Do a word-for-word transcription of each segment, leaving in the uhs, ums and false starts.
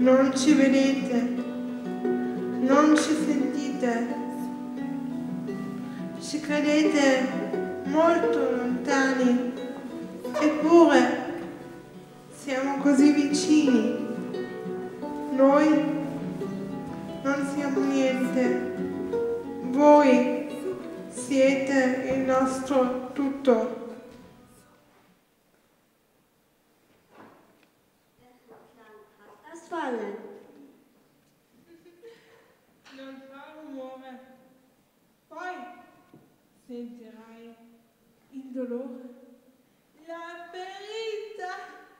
Non ci vedete, non ci sentite, ci credete molto lontani, eppure siamo così vicini. Noi non siamo niente, voi siete il nostro tutto. Non fa rumore, poi sentirai il dolore, la ferita,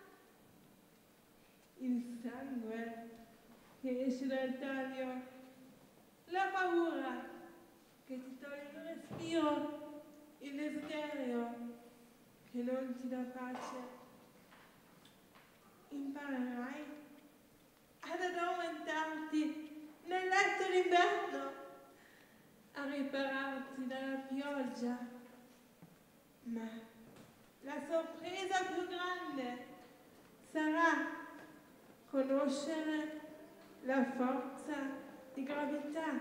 il sangue che esce dal taglio, la paura che ti toglie il respiro, il desiderio che non ti dà pace. Imparerai ad addormentarti nel letto d'inverno, a ripararti dalla pioggia, ma la sorpresa più grande sarà conoscere la forza di gravità.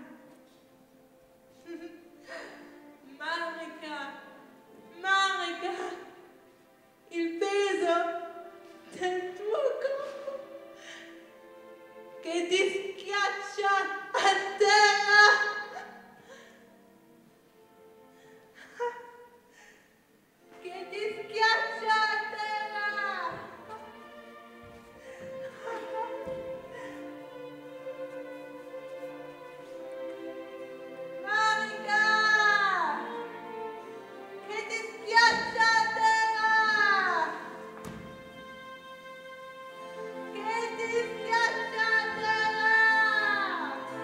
Marica, Marica, il peso del tuo corpo che ti schiaccia a terra. Che ti schiaccia a terra. Marica, che ti schiaccia a terra. Che ti schiaccia a terra.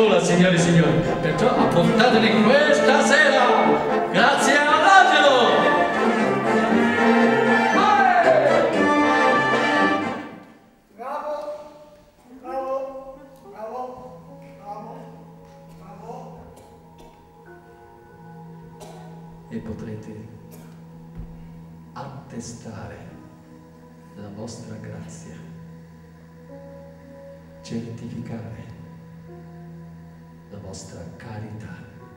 sola, signore e signori, perciò apportateli questa sera, grazie all'angelo! Bravo, bravo, bravo, bravo, bravo. E potrete attestare la vostra grazia, certificare la vostra carità,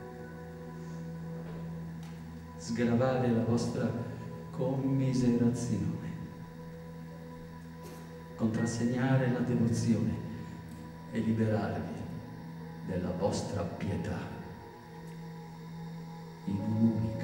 sgravare la vostra commiserazione, contrassegnare la devozione e liberarvi della vostra pietà in un'unica